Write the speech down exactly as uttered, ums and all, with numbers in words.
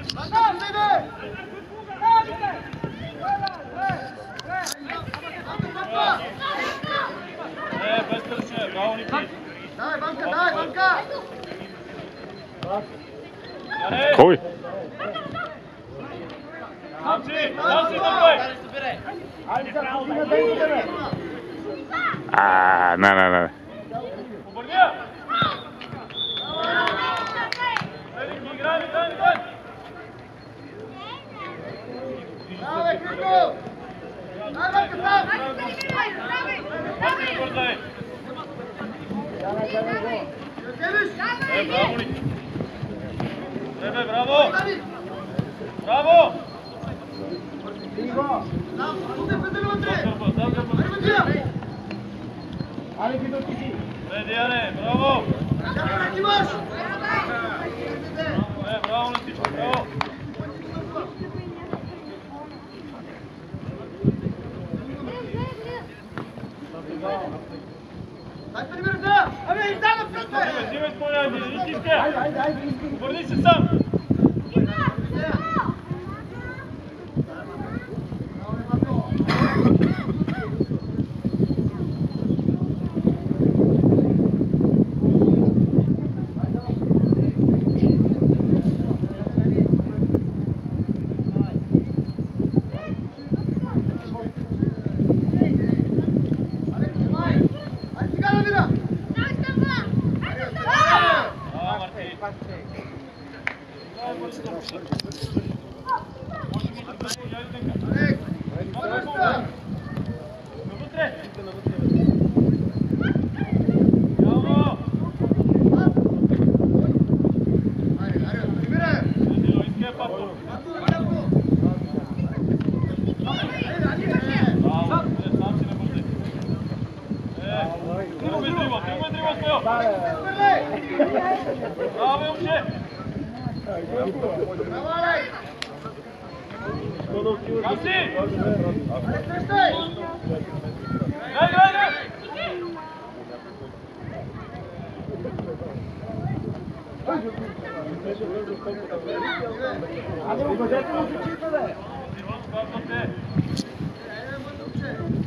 Е, без търче, браво, Ники. Давай, банка, давай, банка! Кой? Хамси, Хамси, давай! А, не, не, не. Обърня! Ники, играй, играй, играй! Давай, Криков! Давай, банка, прав! Пасни, бързай! Е, браво, Ники! Е, бе, браво! Браво! Е, Диане, браво! Е, браво на всички, браво! Взимай изпълняй, не тискай! Върни се сам! Браво, момче! Хамси! Дай, дай, дай! Абе, обадете му се чита, бе!